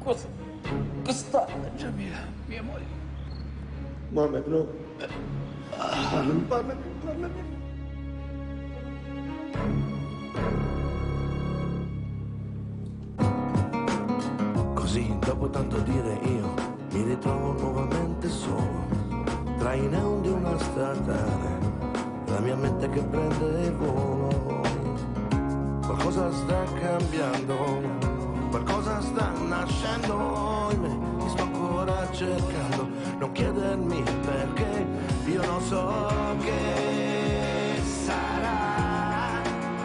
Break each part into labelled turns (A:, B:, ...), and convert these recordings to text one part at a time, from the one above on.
A: Questa è Jamila, mia moglie.
B: Mohamed, no. Parlami.
C: Così, dopo tanto dire, io mi ritrovo nuovamente solo tra i neon di una statale, la mia mente che prende il volo. Qualcosa sta cambiando, qualcosa sta nascendo in me, mi sto ancora cercando, non chiedermi perché, io non so che sarà,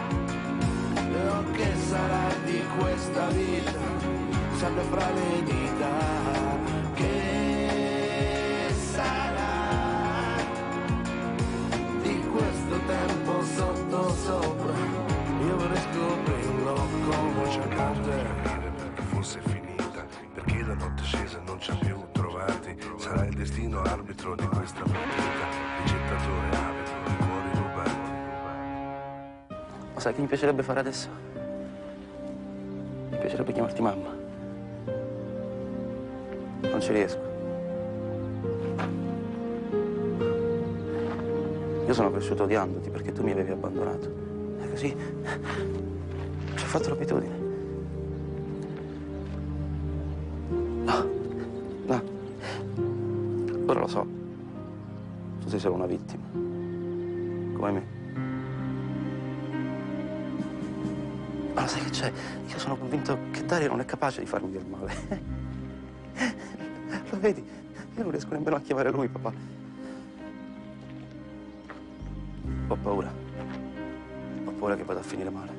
C: o che sarà di questa vita, sempre fra le dita, che sarà di questo tempo sotto sopra. Io vorrei scoprirlo come cercare perché fosse finita, perché la notte scesa non ci ha più trovati. Sarà il destino arbitro di questa partita, ricettatore abito di cuori rubati.
A: Ma sai che mi piacerebbe fare adesso? Mi piacerebbe chiamarti mamma. Non ci riesco. Io sono cresciuto odiandoti perché tu mi avevi abbandonato. E così ci ho fatto l'abitudine. No. Ora lo so. Tu sei solo una vittima. Come me. Ma lo sai che c'è? Io sono convinto che Dario non è capace di farmi del male. Lo vedi? Io non riesco nemmeno a chiamare lui, papà. Ho paura. Ho paura che vada a finire male.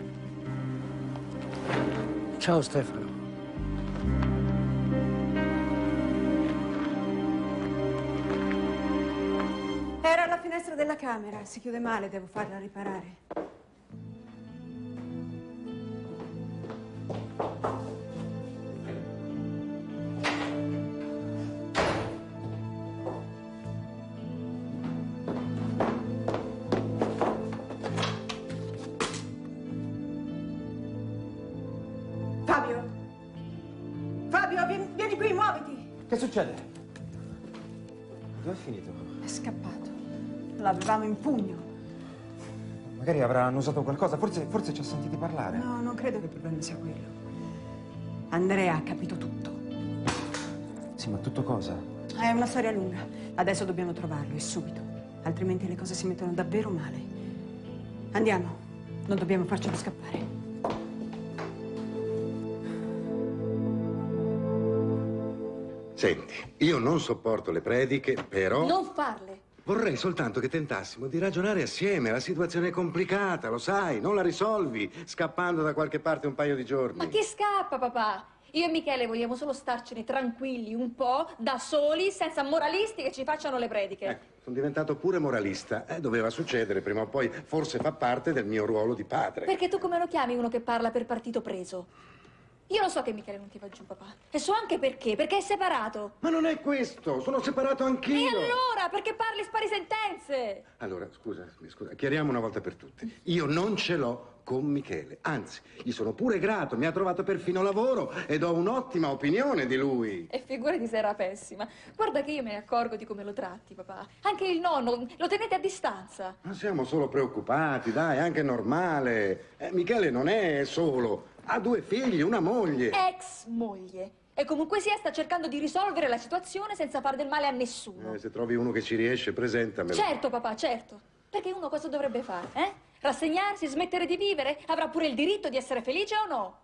D: Ciao Stefano.
E: Era alla finestra della camera. Si chiude male, devo farla riparare. Fabio, vieni qui, muoviti!
B: Che succede? Dove è finito?
E: È scappato. L'avevamo in pugno.
B: Magari avrà annusato qualcosa, forse ci ha sentiti parlare.
E: No, non credo che il problema sia quello. Andrea ha capito tutto.
B: Sì, ma tutto cosa?
E: È una storia lunga. Adesso dobbiamo trovarlo, e subito. Altrimenti le cose si mettono davvero male. Andiamo. Non dobbiamo farcelo scappare.
F: Senti, io non sopporto le prediche, però...
G: Non farle.
F: Vorrei soltanto che tentassimo di ragionare assieme. La situazione è complicata, lo sai, non la risolvi scappando da qualche parte un paio di giorni.
G: Ma chi scappa, papà? Io e Michele vogliamo solo starcene tranquilli un po', da soli, senza moralisti che ci facciano le prediche.
F: Sono diventato pure moralista. Doveva succedere prima o poi, forse fa parte del mio ruolo di padre.
G: Perché tu come lo chiami uno che parla per partito preso? Io lo so che Michele non ti va giù, papà. E so anche perché è separato.
F: Ma non è questo, sono separato anch'io.
G: E allora, perché parli spari sentenze?
F: Allora, scusa, chiariamo una volta per tutte. Io non ce l'ho con Michele, anzi, gli sono pure grato, mi ha trovato perfino lavoro ed ho un'ottima opinione di lui.
G: E figurati se era pessima. Guarda che io me ne accorgo di come lo tratti, papà. Anche il nonno, lo tenete a distanza.
F: Ma siamo solo preoccupati, dai, è anche normale. Michele non è solo, ha 2 figli, una moglie.
G: Ex moglie. E comunque sia sta cercando di risolvere la situazione senza far del male a nessuno.
F: Se trovi uno che ci riesce, presentamelo.
G: Certo, papà, certo. Perché uno cosa dovrebbe fare, Rassegnarsi, smettere di vivere? Avrà pure il diritto di essere felice o no?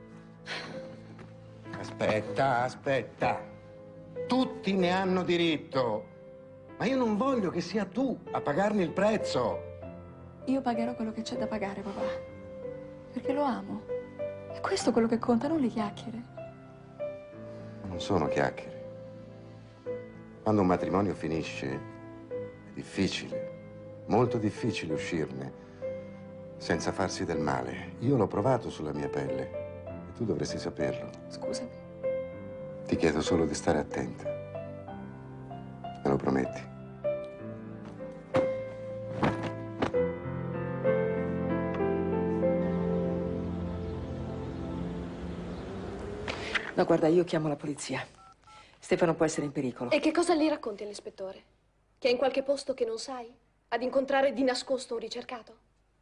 F: Aspetta. Tutti ne hanno diritto. Ma io non voglio che sia tu a pagarne il prezzo.
G: Io pagherò quello che c'è da pagare, papà. Perché lo amo. È questo quello che conta, non le chiacchiere.
F: Non sono chiacchiere. Quando un matrimonio finisce, è difficile, molto difficile uscirne senza farsi del male. Io l'ho provato sulla mia pelle e tu dovresti saperlo.
G: Scusami.
F: Ti chiedo solo di stare attenta. Me lo prometti?
D: No, guarda, io chiamo la polizia. Stefano può essere in pericolo.
H: E che cosa gli racconti all'ispettore? Che è in qualche posto che non sai? Ad incontrare di nascosto un ricercato?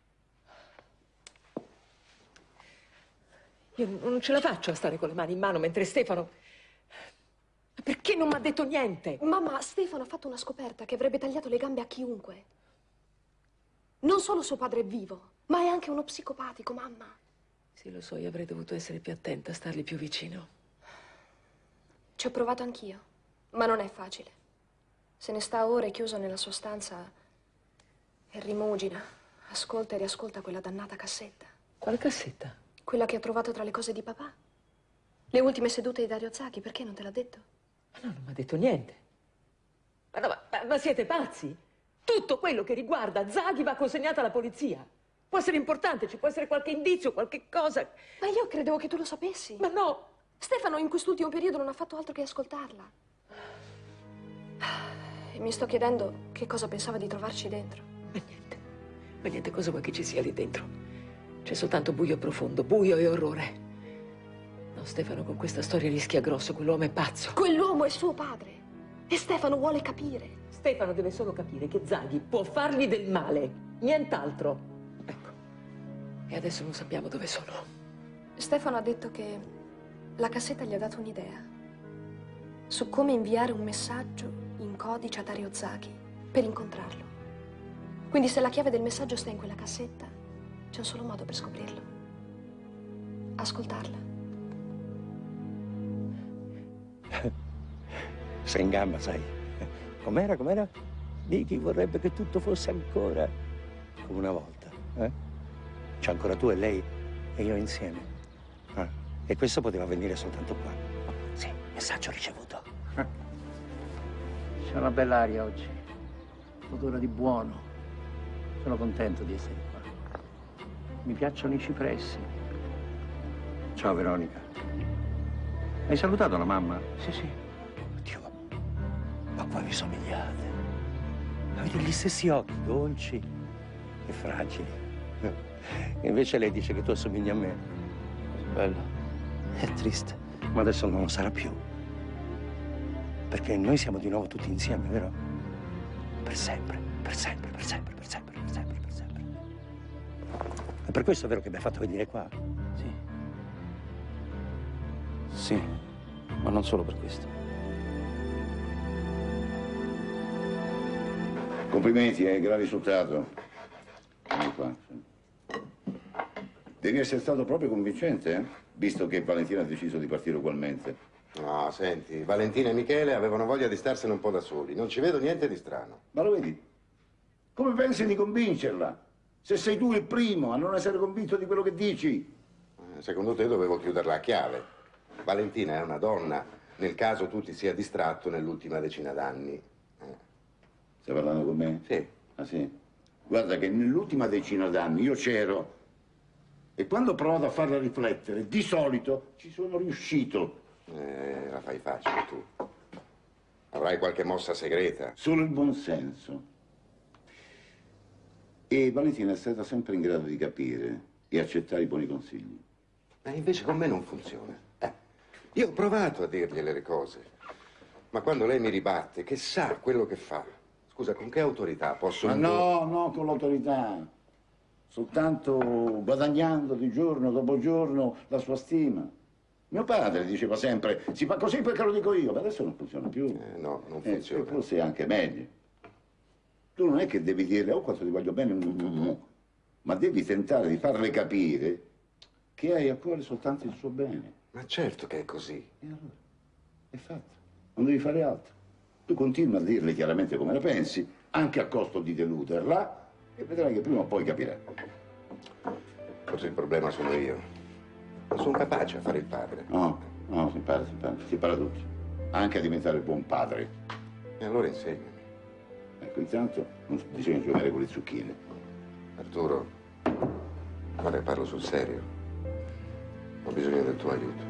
D: Io non ce la faccio a stare con le mani in mano mentre Stefano... Ma perché non mi ha detto niente?
H: Mamma, Stefano ha fatto una scoperta che avrebbe tagliato le gambe a chiunque. Non solo suo padre è vivo, ma è anche uno psicopatico, mamma.
D: Sì, lo so, io avrei dovuto essere più attenta, stargli più vicino.
H: Ci ho provato anch'io, ma non è facile. Se ne sta ore chiuso nella sua stanza e rimugina, ascolta e riascolta quella dannata cassetta.
D: Quale cassetta?
H: Quella che ho trovato tra le cose di papà. Le ultime sedute di Dario Zacchi, perché non te l'ha detto?
D: Ma no, non mi ha detto niente. Ma, no, ma siete pazzi? Tutto quello che riguarda Zaghi va consegnato alla polizia. Può essere importante, ci può essere qualche indizio, qualche cosa.
H: Ma io credevo che tu lo sapessi.
D: Ma no!
H: Stefano in quest'ultimo periodo non ha fatto altro che ascoltarla. E mi sto chiedendo che cosa pensava di trovarci dentro.
D: Ma niente, cosa vuoi che ci sia lì dentro? C'è soltanto buio profondo, buio e orrore. No, Stefano con questa storia rischia grosso, quell'uomo è pazzo.
H: Quell'uomo è suo padre. E Stefano vuole capire.
D: Stefano deve solo capire che Zaghi può fargli del male, nient'altro. Ecco. E adesso non sappiamo dove sono.
H: Stefano ha detto che la cassetta gli ha dato un'idea su come inviare un messaggio in codice a Dario Zacchi per incontrarlo. Quindi se la chiave del messaggio sta in quella cassetta, c'è un solo modo per scoprirlo. Ascoltarla.
I: Sei in gamba, sai. Com'era, com'era? Di chi vorrebbe che tutto fosse ancora come una volta, eh? C'è ancora tu e lei e io insieme. Ah. E questo poteva avvenire soltanto qua. Sì, messaggio ricevuto.
J: C'è una bella aria oggi. Odore di buono. Sono contento di essere qua. Mi piacciono i cipressi. Ciao, Veronica. Hai salutato la mamma?
I: Sì, sì. Oddio, ma qua vi somigliate. Avete gli stessi occhi, dolci e fragili. E invece lei dice che tu assomigli a me.
A: Bello. È triste.
I: Ma adesso non lo sarà più. Perché noi siamo di nuovo tutti insieme, vero? Per sempre, per sempre, per sempre, per sempre, per sempre, per sempre. È per questo, vero, che mi hai fatto venire qua?
A: Sì. Sì, ma non solo per questo.
K: Complimenti, gran risultato. Vieni qua. Devi essere stato proprio convincente, eh? Visto che Valentina ha deciso di partire ugualmente.
F: No, senti, Valentina e Michele avevano voglia di starsene un po' da soli. Non ci vedo niente di strano.
K: Ma lo vedi? Come pensi di convincerla? Se sei tu il primo a non essere convinto di quello che dici.
F: Secondo te dovevo chiuderla a chiave. Valentina è una donna, nel caso tu ti sia distratto nell'ultima decina d'anni.
K: Stai parlando con me?
F: Sì.
K: Ah, sì? Guarda che nell'ultima decina d'anni io c'ero e quando ho provato a farla riflettere, di solito ci sono riuscito.
F: La fai facile tu. Avrai qualche mossa segreta.
K: Solo il buonsenso. E Valentina è stata sempre in grado di capire e accettare i buoni consigli.
F: Ma invece con me non funziona. Io ho provato a dirgliele le cose, ma quando lei mi ribatte, che sa quello che fa, scusa, con che autorità posso...
K: Ma no, con l'autorità. Soltanto guadagnando di giorno dopo giorno la sua stima. Mio padre diceva sempre, si fa così perché lo dico io, ma adesso non funziona più.
F: No, non funziona.
K: E forse anche meglio. Tu non è che devi dirle, oh quanto ti voglio bene, ma devi tentare di farle capire che hai a cuore soltanto il suo bene.
F: Ma certo che è così.
K: E allora? È fatto. Non devi fare altro. Tu continua a dirle chiaramente come la pensi, anche a costo di deluderla, e vedrai che prima o poi capirà.
F: Forse il problema sono io. Non sono capace a fare il padre.
K: No, si impara tutti. Anche a diventare buon padre.
F: E allora insegnami.
K: Ecco, intanto non bisogna giocare con le zucchine.
F: Arturo, guarda che parlo sul serio. Ho bisogno del tuo aiuto.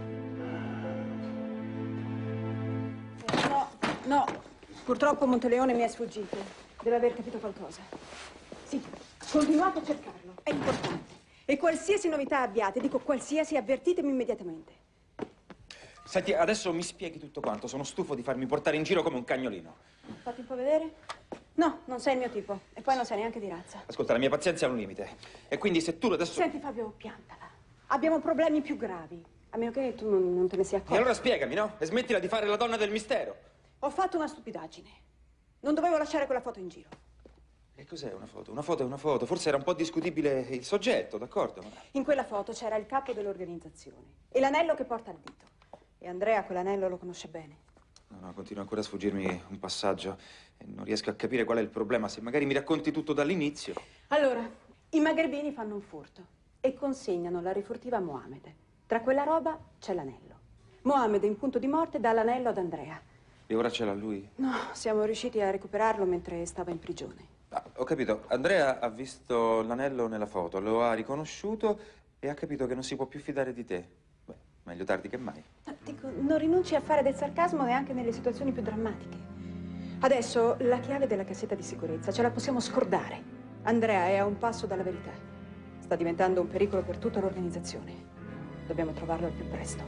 E: No, purtroppo Monteleone mi è sfuggito. Deve aver capito qualcosa. Sì, continuate a cercarlo, è importante. E qualsiasi novità abbiate, dico qualsiasi, avvertitemi immediatamente.
B: Senti, adesso mi spieghi tutto quanto. Sono stufo di farmi portare in giro come un cagnolino.
E: Fatti un po' vedere? No, non sei il mio tipo. E poi non sei neanche di razza.
B: Ascolta, la mia pazienza ha un limite. E quindi se tu adesso...
E: Senti, Fabio, piantala. Abbiamo problemi più gravi. A meno che tu non te ne sia accorto.
B: E allora spiegami, no? E smettila di fare la donna del mistero.
E: Ho fatto una stupidaggine. Non dovevo lasciare quella foto in giro.
B: E cos'è una foto? Una foto è una foto. Forse era un po' discutibile il soggetto, d'accordo?
E: In quella foto c'era il capo dell'organizzazione e l'anello che porta al dito. E Andrea quell'anello lo conosce bene.
B: No, continua ancora a sfuggirmi un passaggio e non riesco a capire qual è il problema. Se magari mi racconti tutto dall'inizio.
E: Allora, i magrebini fanno un furto e consegnano la rifurtiva a Mohamed. Tra quella roba c'è l'anello. Mohamed, in punto di morte, dà l'anello ad Andrea.
B: E ora ce l'ha lui?
E: No, siamo riusciti a recuperarlo mentre stava in prigione.
B: Ah, ho capito. Andrea ha visto l'anello nella foto, lo ha riconosciuto e ha capito che non si può più fidare di te. Beh, meglio tardi che mai.
E: Dico, non rinunci a fare del sarcasmo neanche nelle situazioni più drammatiche. Adesso la chiave della cassetta di sicurezza ce la possiamo scordare. Andrea è a un passo dalla verità. Sta diventando un pericolo per tutta l'organizzazione. Dobbiamo trovarlo al più presto.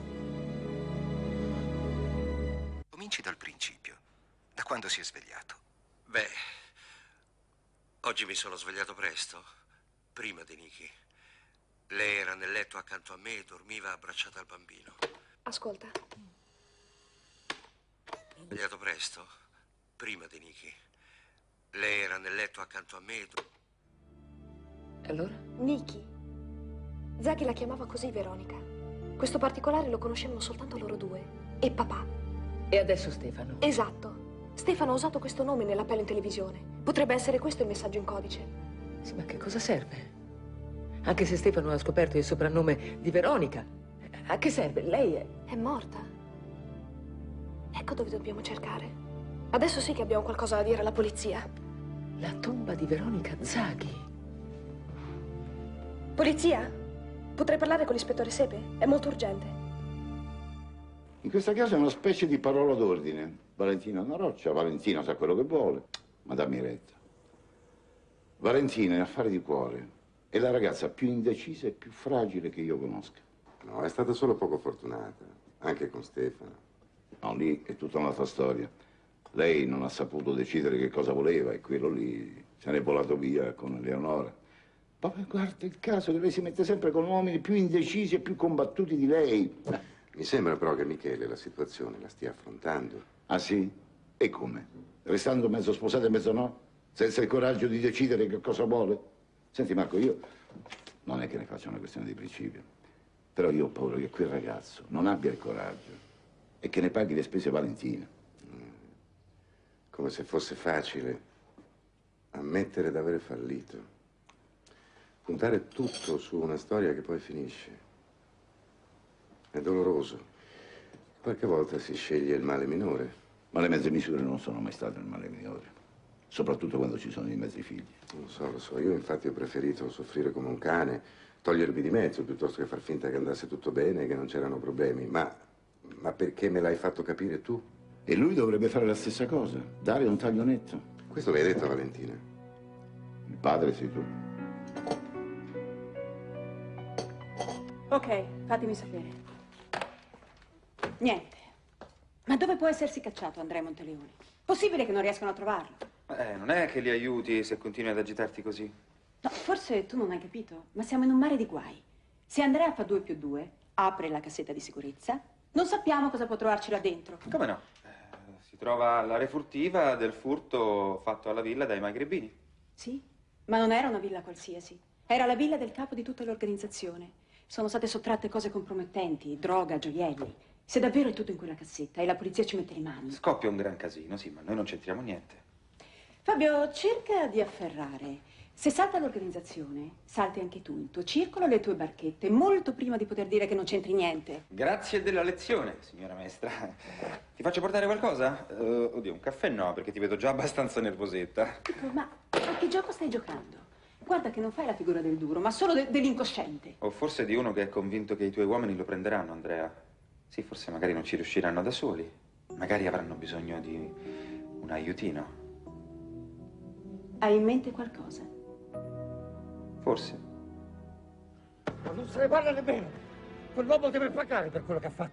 L: Cominci dal principio. Da quando si è svegliato?
I: Beh, oggi mi sono svegliato presto, prima di Nicky. Lei era nel letto accanto a me e dormiva abbracciata al bambino.
H: Ascolta.
I: Svegliato presto, prima di Nicky. Lei era nel letto accanto a me e
D: Allora?
H: Nicky. Zaghi la chiamava così, Veronica. Questo particolare lo conoscevano soltanto loro due. E papà.
D: E adesso Stefano?
H: Esatto. Stefano ha usato questo nome nell'appello in televisione. Potrebbe essere questo il messaggio in codice.
D: Sì, ma che cosa serve? Anche se Stefano ha scoperto il soprannome di Veronica, a che serve? Lei
H: è morta. Ecco dove dobbiamo cercare. Adesso sì che abbiamo qualcosa da dire alla polizia.
D: La tomba di Veronica Zaghi.
H: Polizia? Potrei parlare con l'ispettore Sepe? È molto urgente.
K: In questo caso è una specie di parola d'ordine. Valentina è una roccia, Valentina sa quello che vuole, ma dammi retta. Valentina è affare di cuore. È la ragazza più indecisa e più fragile che io conosca.
F: No, è stata solo poco fortunata, anche con Stefano.
K: No, lì è tutta un'altra storia. Lei non ha saputo decidere che cosa voleva e quello lì se n'è volato via con Eleonora. Ma guarda il caso che lei si mette sempre con uomini più indecisi e più combattuti di lei.
F: Mi sembra però che Michele la situazione la stia affrontando.
K: Ah sì? E come? Restando mezzo sposato e mezzo no? Senza il coraggio di decidere che cosa vuole? Senti Marco, io non è che ne faccia una questione di principio, però io ho paura che quel ragazzo non abbia il coraggio e che ne paghi le spese Valentina.
F: Come se fosse facile ammettere d'aver fallito. Puntare tutto su una storia che poi finisce. È doloroso. Qualche volta si sceglie il male minore.
K: Ma le mezze misure non sono mai state il male minore. Soprattutto quando ci sono i mezzi figli.
F: Lo so. Io infatti ho preferito soffrire come un cane, togliermi di mezzo piuttosto che far finta che andasse tutto bene e che non c'erano problemi. Ma perché me l'hai fatto capire tu?
K: E lui dovrebbe fare la stessa cosa, dare un taglio netto.
F: Questo l'hai detto a Valentina?
K: Il padre sei tu.
E: Ok, fatemi sapere. Niente. Ma dove può essersi cacciato Andrea Monteleoni? Possibile che non riescano a trovarlo?
B: Non è che li aiuti se continui ad agitarti così.
E: No, forse tu non hai capito, ma siamo in un mare di guai. Se Andrea fa 2 più 2, apre la cassetta di sicurezza, non sappiamo cosa può trovarci là dentro.
B: Come no? Si trova la refurtiva del furto fatto alla villa dai magrebini.
E: Sì, ma non era una villa qualsiasi. Era la villa del capo di tutta l'organizzazione. Sono state sottratte cose compromettenti, droga, gioielli. Se davvero è tutto in quella cassetta e la polizia ci mette le mani.
B: Scoppia un gran casino, sì, ma noi non c'entriamo niente.
E: Fabio, cerca di afferrare. Se salta l'organizzazione, salti anche tu, il tuo circolo e le tue barchette, molto prima di poter dire che non c'entri niente.
B: Grazie della lezione, signora maestra. Ti faccio portare qualcosa? Oddio, un caffè no, perché ti vedo già abbastanza nervosetta.
E: Dico, ma a che gioco stai giocando? Guarda che non fai la figura del duro, ma solo dell'incosciente.
B: O forse di uno che è convinto che i tuoi uomini lo prenderanno, Andrea. Sì, forse magari non ci riusciranno da soli. Magari avranno bisogno di un aiutino.
E: Hai in mente qualcosa?
B: Forse.
J: Ma non se ne parla nemmeno. Quell'uomo deve pagare per quello che ha fatto.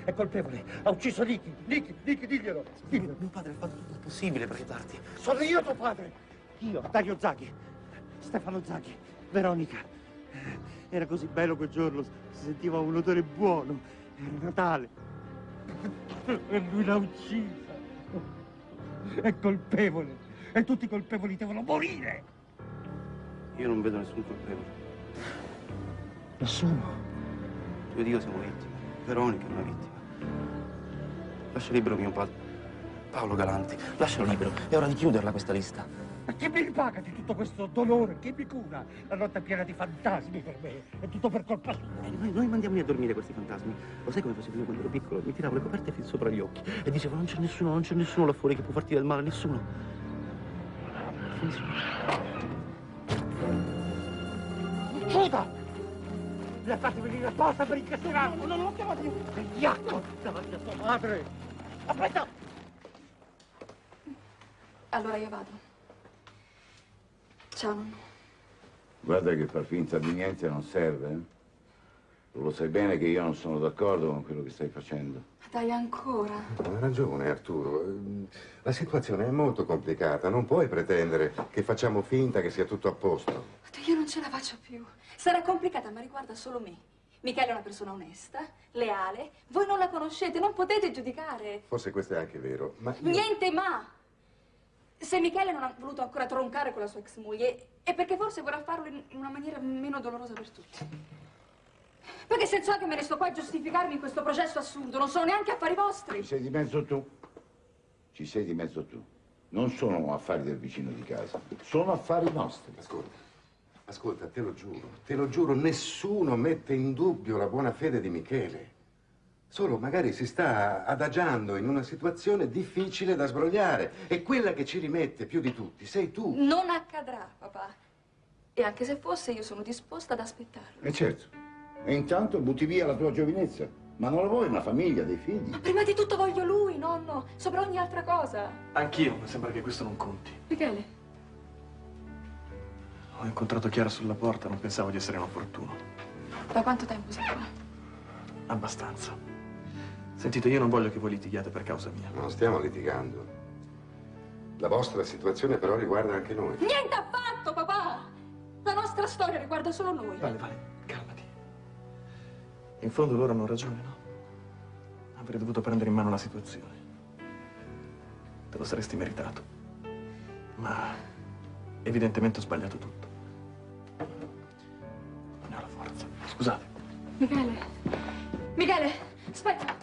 I: è colpevole. Ha ucciso Nicky. Nicky, diglielo. Diglielo.
A: Mio padre ha fatto tutto il possibile per aiutarti.
I: Sono io tuo padre. Io, Dario Zaghi. Stefano Zaghi. Veronica. Era così bello quel giorno. Si sentiva un odore buono. Era Natale. E lui l'ha uccisa. È colpevole. E tutti i colpevoli devono morire.
A: Io non vedo nessun colpevole.
I: Nessuno.
A: Tu ed io siamo vittime. Veronica è una vittima. Lascia libero mio padre. Paolo Galanti. Lascialo libero. È ora di chiuderla questa lista.
I: Ma chi mi ripaga di tutto questo dolore? Chi mi cura? La notte è piena di fantasmi per me. È tutto per colpa sua.
A: Noi mandiamo a dormire questi fantasmi. Lo sai come facevo io quando ero piccolo? Mi tiravo le coperte fin sopra gli occhi e dicevo non c'è nessuno là fuori che può farti del male, nessuno.
I: Giuda! Mi ha fatto venire apposta per incassinarlo! Non lo chiamate più! Vigliacco! Davanti a tua madre! Aspetta!
H: Allora io vado. Ciao, nonno.
K: Guarda che far finta di niente non serve, eh? Lo sai bene che io non sono d'accordo con quello che stai facendo.
H: Dai, ancora.
F: Ha ragione, Arturo. La situazione è molto complicata. Non puoi pretendere che facciamo finta che sia tutto a posto.
G: Io non ce la faccio più. Sarà complicata, ma riguarda solo me. Michele è una persona onesta, leale. Voi non la conoscete, non potete giudicare.
F: Forse questo è anche vero, ma io...
G: Niente ma! Se Michele non ha voluto ancora troncare con la sua ex moglie, è perché forse vorrà farlo in una maniera meno dolorosa per tutti. Perché senza che me ne sto qua a giustificarmi in questo processo assurdo, non sono neanche affari vostri.
K: Ci sei di mezzo tu. Ci sei di mezzo tu. Non sono affari del vicino di casa, sono affari nostri.
F: Ascolta, te lo giuro, nessuno mette in dubbio la buona fede di Michele. Solo magari si sta adagiando in una situazione difficile da sbrogliare. E quella che ci rimette più di tutti sei tu.
G: Non accadrà, papà. E anche se fosse, io sono disposta ad aspettarlo.
K: E certo. E intanto butti via la tua giovinezza. Ma non la vuoi una famiglia, dei figli?
G: Ma prima di tutto voglio lui, nonno, sopra ogni altra cosa.
M: Anch'io, ma sembra che questo non conti.
G: Michele?
M: Ho incontrato Chiara sulla porta, non pensavo di essere inopportuno.
G: Da quanto tempo sei qua?
M: Abbastanza. Sentite, io non voglio che voi litighiate per causa mia.
F: Non stiamo litigando. La vostra situazione però riguarda anche noi.
G: Niente affatto, papà! La nostra storia riguarda solo noi.
M: Vale, calmati. In fondo loro hanno ragione, no? Avrei dovuto prendere in mano la situazione. Te lo saresti meritato. Ma evidentemente ho sbagliato tutto. Non ne ho la forza. Scusate.
G: Michele! Michele, aspetta!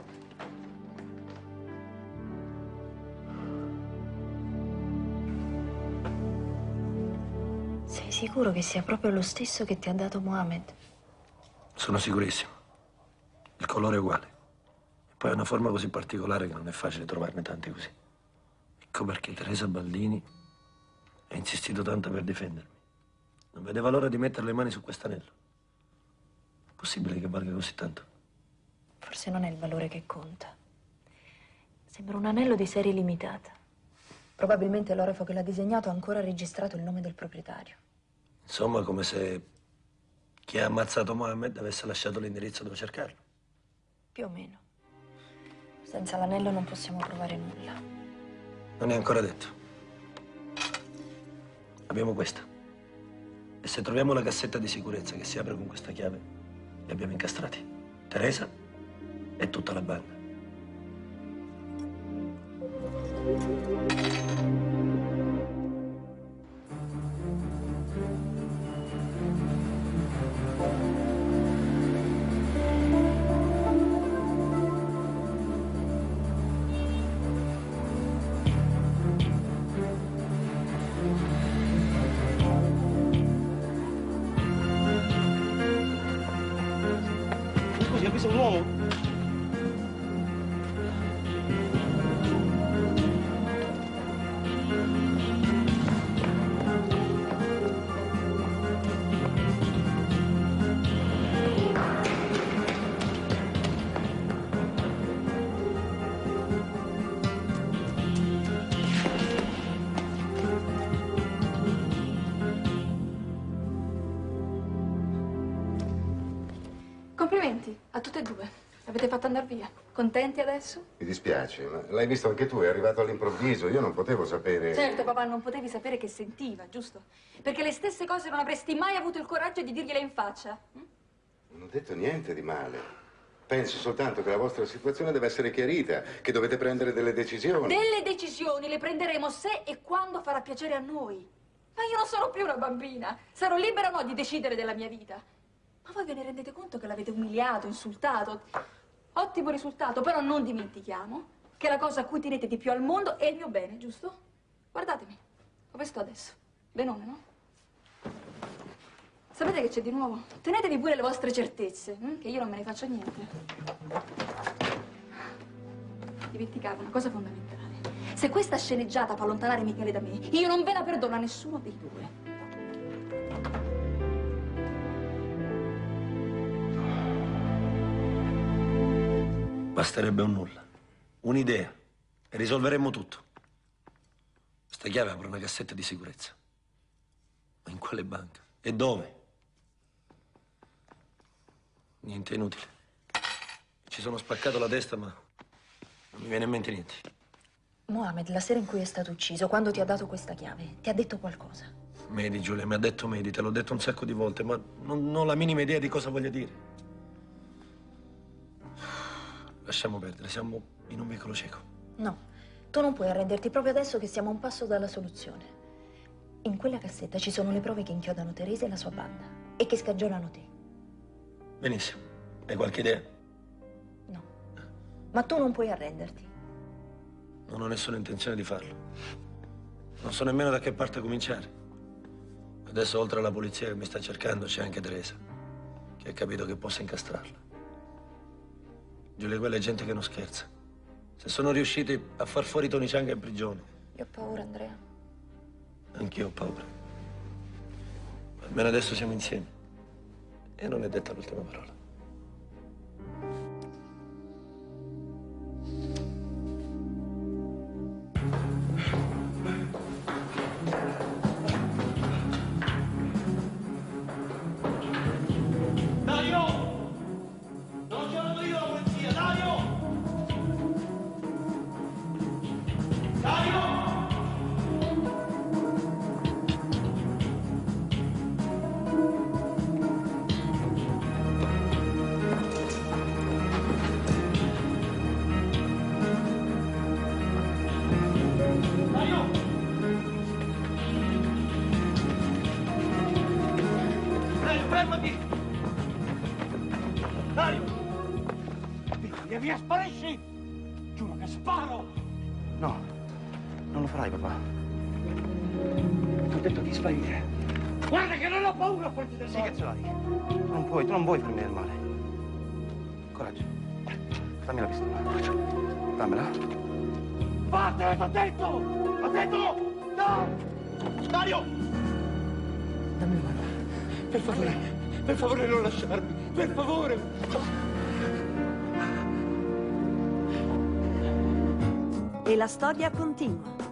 N: Sei sicuro che sia proprio lo stesso che ti ha dato Mohammed?
O: Sono sicurissimo. Il colore è uguale. E poi ha una forma così particolare che non è facile trovarne tanti così. Ecco perché Teresa Baldini ha insistito tanto per difendermi. Non vedeva l'ora di mettere le mani su quest'anello. È possibile che valga così tanto?
N: Forse non è il valore che conta. Sembra un anello di serie limitata. Probabilmente l'orafo che l'ha disegnato ha ancora registrato il nome del proprietario.
O: Insomma, come se chi ha ammazzato Mohammed avesse lasciato l'indirizzo dove cercarlo.
N: Più o meno. Senza l'anello non possiamo provare nulla.
O: Non è ancora detto. Abbiamo questa. E se troviamo la cassetta di sicurezza che si apre con questa chiave, li abbiamo incastrati. Teresa e tutta la banda.
A: Scusi, ha visto un uomo?
G: Complimenti, a tutte e due. L'avete fatto andare via. Contenti adesso?
F: Mi dispiace, ma l'hai visto anche tu, è arrivato all'improvviso, io non potevo sapere...
G: Certo, papà, non potevi sapere che sentiva, giusto? Perché le stesse cose non avresti mai avuto il coraggio di dirgliele in faccia.
F: Non ho detto niente di male. Penso soltanto che la vostra situazione deve essere chiarita, che dovete prendere delle decisioni.
G: Delle decisioni le prenderemo se e quando farà piacere a noi. Ma io non sono più una bambina. Sarò libera o no di decidere della mia vita. Ma voi ve ne rendete conto che l'avete umiliato, insultato? Ottimo risultato, però non dimentichiamo che la cosa a cui tenete di più al mondo è il mio bene, giusto? Guardatemi, come sto adesso? Benone, no? Sapete che c'è di nuovo? Tenetevi pure le vostre certezze, che io non me ne faccio niente. Dimenticavo una cosa fondamentale. Se questa sceneggiata fa allontanare Michele da me, io non ve la perdono a nessuno dei due.
O: Basterebbe un nulla, un'idea, e risolveremmo tutto. Questa chiave apre una cassetta di sicurezza. Ma in quale banca? E dove? Niente, è inutile. Ci sono spaccato la testa, ma non mi viene in mente niente.
N: Mohamed, la sera in cui è stato ucciso, quando ti ha dato questa chiave, ti ha detto qualcosa?
O: Mehdi, Giulia, mi ha detto Mehdi, te l'ho detto un sacco di volte, ma non ho la minima idea di cosa voglia dire. Lasciamo perdere, siamo in un vicolo cieco.
N: No, tu non puoi arrenderti proprio adesso che siamo a un passo dalla soluzione. In quella cassetta ci sono le prove che inchiodano Teresa e la sua banda e che scagionano te.
O: Benissimo. Hai qualche idea?
N: Ma tu non puoi arrenderti.
O: Non ho nessuna intenzione di farlo. Non so nemmeno da che parte cominciare. Adesso, oltre alla polizia che mi sta cercando, c'è anche Teresa, che ha capito che possa incastrarla. Giulia, quella è gente che non scherza. Se sono riusciti a far fuori Tony Chang in prigione.
N: Io ho paura, Andrea.
O: Anch'io ho paura. Almeno adesso siamo insieme. E non è detta l'ultima parola.
I: Fermati! Dario! Via, via, sparisci! Giuro che sparo!
A: No, non lo farai, papà.
I: Ti ho detto di sparire. Guarda che non ho paura a farti del male.
A: Sì che ce l'hai. Tu non vuoi farmi del male. Coraggio. Dammi la pistola. Dammela.
I: Vattene, t'ho detto! Ho detto! No! Dario! Dammi una mano. Per favore non lasciarmi, per favore!
P: E la storia continua.